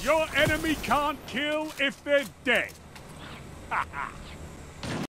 Your enemy can't kill if they're dead. Ha ha.